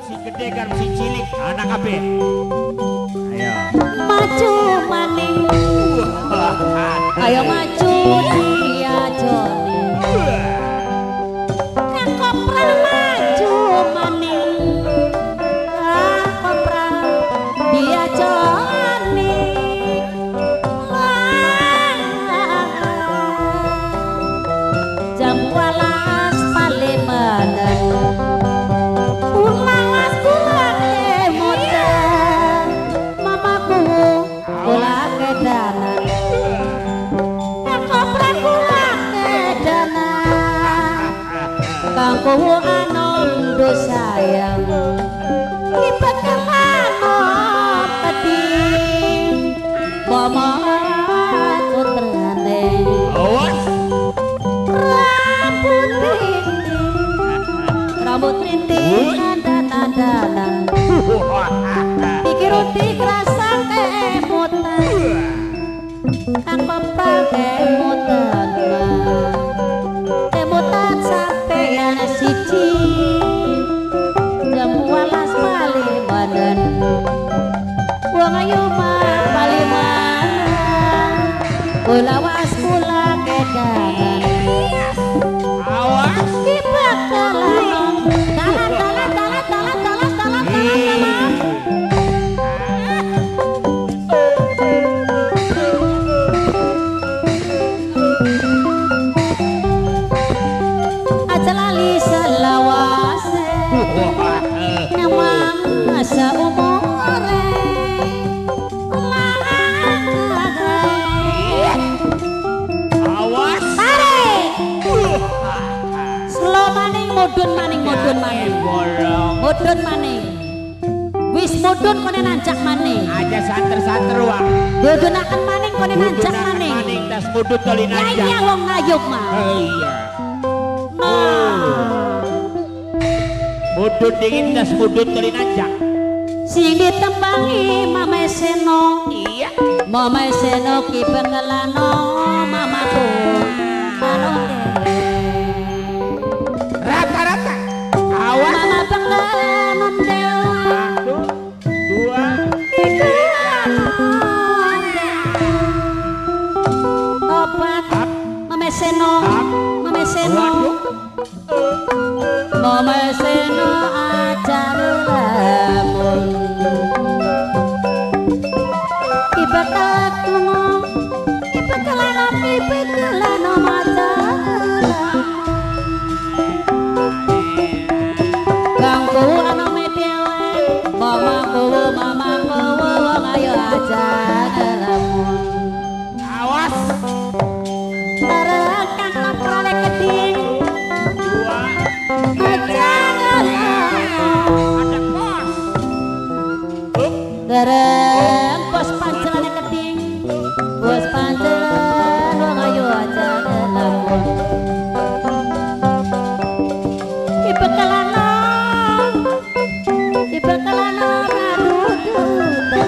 si gede kan si cilik anak apa? Ayo. Maju maning. Ayo maju dia Joni. Kang Kopra maju maning. Kang Kopra dia Joni. Jam 12 Palimanan. Kangku anom do sayang ibakano pedih bomo putrane rambut rinting dandan iki roti krasa kemutan kang Kopra kemutan kemutan sampeyan siji jam 12 Palimanan wong ayu mah Palimanan lawas kula kedanan awas dibakalan dalan aja lali selawase nyamang masa umure Awas. tarik slow maning mudun maning mudun maning wis mudun kone nancak maning Aja santer-santer wang. dudunaken maning kone nancak maning Maning tas mudut toli nyai najak. wong ngayuk mah Iya. nah Mudut dingin tas mudut toli najak. sing ditembangi Mama Seno Iya. Mama Seno ki bengelano mamaku anote Rata-rata. Awas. mama bengelano dewa Satu, dua, obat Mama Seno Mama Seno waduh. Mama Seno ajar lamun ibatelano majalah ganggu anome dhewe mamaku wong ayo ajar lamun Awas. arek kang Kopra keding Dua. ajar Ada pos. Up. dereng bos pancelane keding bos pancelan wong ayo ajar lamun ibatelano radudutan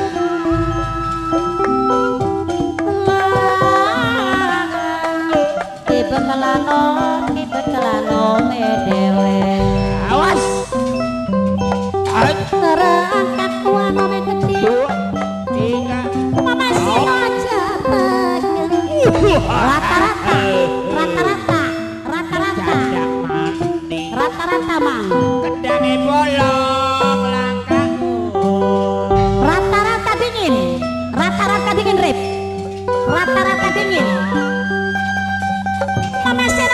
ibatelano medewe Awas. terangkat kuano me keding Dua. Tiga. Mama Sino aja rata-rata mang Kedange bolong langkahmu. rata-rata dingin rip rata-rata dingin Mama Seno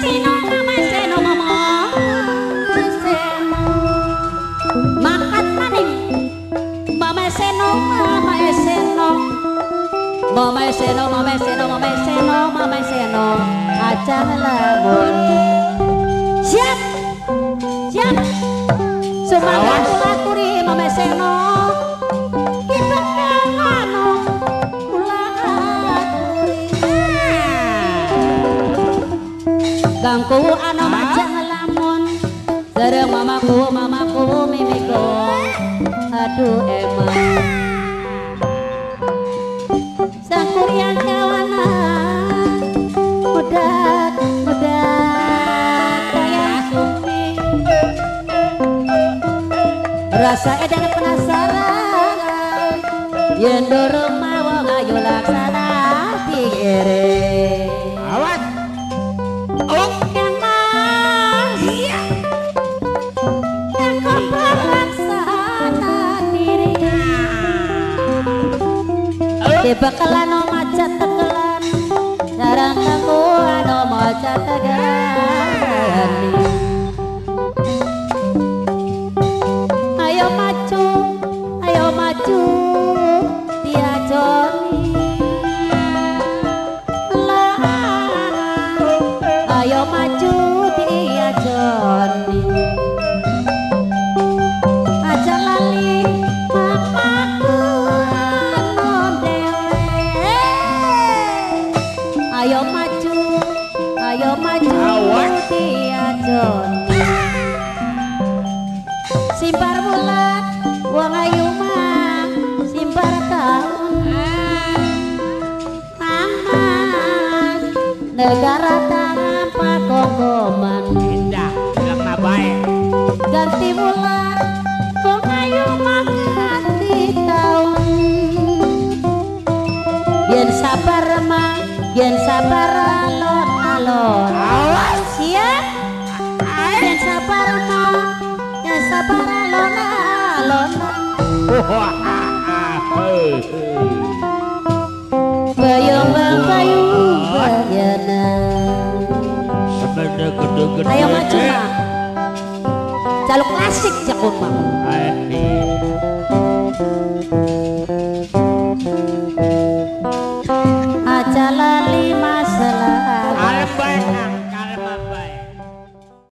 makat maning Mama Seno aja lamun siap semangat maturi Mama Seno kita kangen kula aturi gangku ana aja lamun sareng mamaku mimiku aduh emang sang kuryang kawana mudah kaya supi rasa edan penasaran yen dorong mau ayo laksana dikere Awas. Oh, yang mas iya. yang kompor laksana diri di bakalan no macet tegelan jarang aku no macet tegelan ayo maju dia Joni ayo maju dia Joni aja lali mamaku non dewe ayo maju Awas. dia Joni simbar bulan wong ayu mah simbar tahun aman negara tangan pakongkoman Indah, bilang na baik. ganti bulan wong ayu mah ganti tahun yen sabar mah yen sabar alon-alon awas ya yen sabar mah yen sabar alon-alon bayang bayana Sebenarnya gede-gede. ayo maju mah jaluk klasik jakun mah